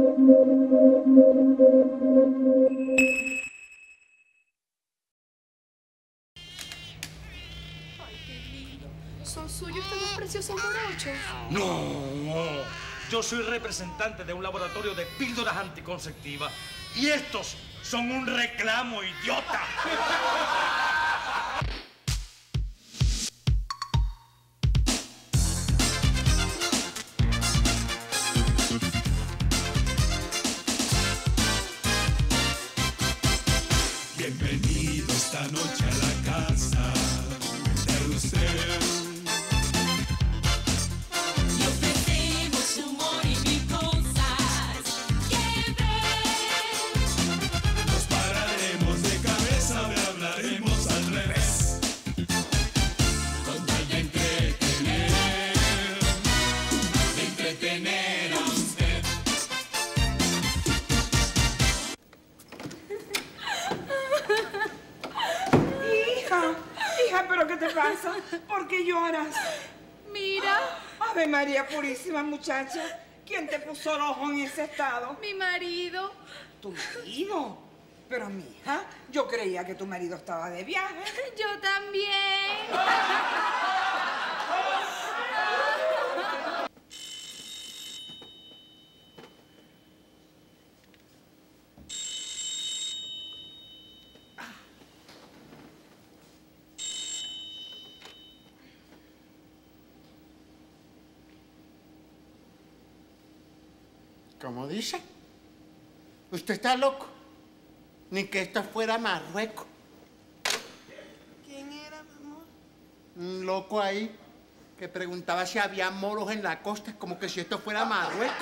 Ay, qué lindo. ¿Son suyos estos dos preciosos morochos? No, yo soy representante de un laboratorio de píldoras anticonceptivas y estos son un reclamo, idiota. Bienvenido esta noche a la casa de usted. Le ofrecemos humor y mil cosas que ver. Nos pararemos de cabeza, le hablaremos al revés. Con tal de entretener a usted. Hija, ¿pero qué te pasa? ¿Por qué lloras? Mira, Ave María Purísima, muchacha. ¿Quién te puso el ojo en ese estado? mi marido. ¿Tu marido? Pero, mija, yo creía que tu marido estaba de viaje. Yo también. ¿Cómo dice? Usted está loco. Ni que esto fuera Marruecos. ¿Quién era, mi amor? Un loco ahí que preguntaba si había moros en la costa, como que si esto fuera Marruecos.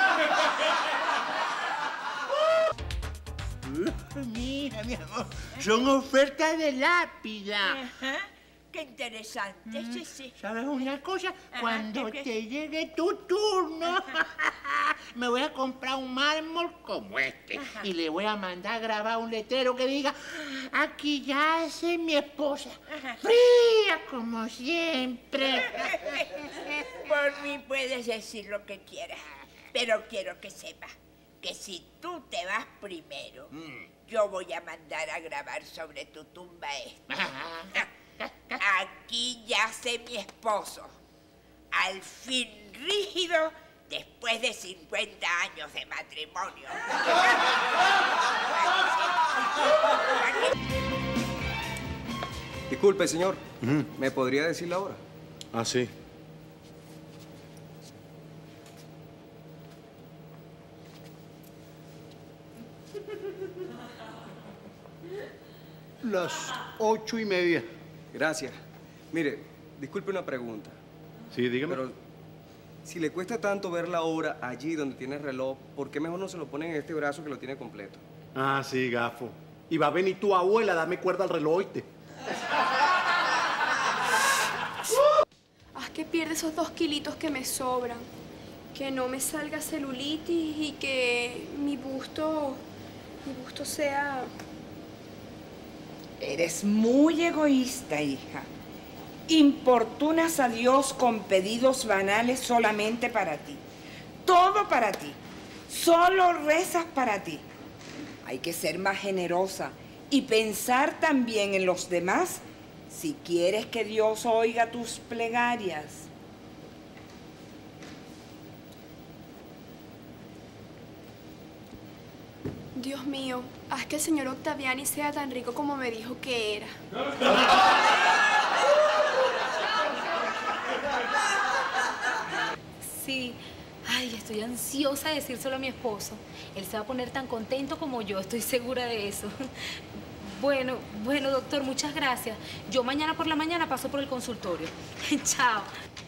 Mira, mi amor, son ofertas de lápida. Ajá, qué interesante, sí, sí. ¿Sabes una cosa? Ajá, Cuando ¿qué? te llegue tu turno, me voy a comprar un mármol como este. Ajá. Y le voy a mandar a grabar un letrero que diga: aquí yace mi esposa, Ajá. fría como siempre. Por mí puedes decir lo que quieras, pero quiero que sepas que si tú te vas primero, yo voy a mandar a grabar sobre tu tumba esta. Aquí yace mi esposo, al fin rígido después de 50 años de matrimonio. Disculpe, señor. ¿Me podría decir la hora? Ah, sí. Las 8:30. Gracias. Mire, disculpe una pregunta. Sí, dígame. Pero si le cuesta tanto ver la hora allí donde tiene el reloj, ¿por qué mejor no se lo pone en este brazo que lo tiene completo? Ah, sí, gafo. Y va a venir tu abuela, dame cuerda al reloj, ¿oíste? Haz que pierda esos 2 kilitos que me sobran. Que no me salga celulitis y que mi busto sea... Eres muy egoísta, hija. Importunas a Dios con pedidos banales solamente para ti. Todo para ti. Solo rezas para ti. Hay que ser más generosa y pensar también en los demás si quieres que Dios oiga tus plegarias. Dios mío, haz que el señor Octaviani sea tan rico como me dijo que era. Sí. Ay, estoy ansiosa de decírselo a mi esposo. Él se va a poner tan contento como yo, estoy segura de eso. Bueno, doctor, muchas gracias. Yo mañana por la mañana paso por el consultorio. Chao.